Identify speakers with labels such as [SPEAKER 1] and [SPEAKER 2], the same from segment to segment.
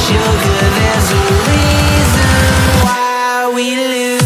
[SPEAKER 1] Sugar, there's a reason why we lose.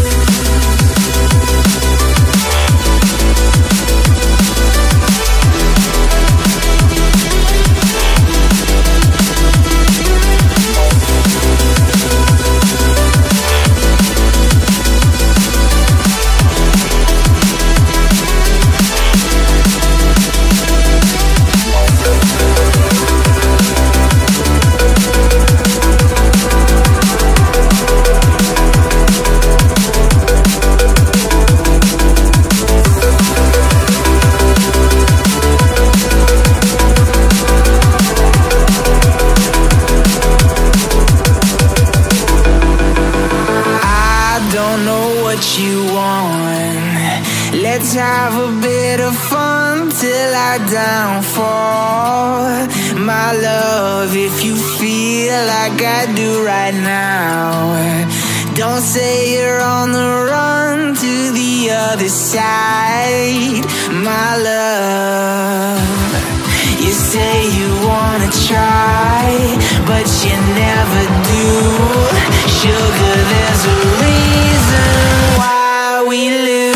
[SPEAKER 1] You want. Let's have a bit of fun till I downfall. My love, if you feel like I do right now, don't say you're on the run to the other side. My love, you say you wanna try, but you never do. Sugar, there's a reason why we lose.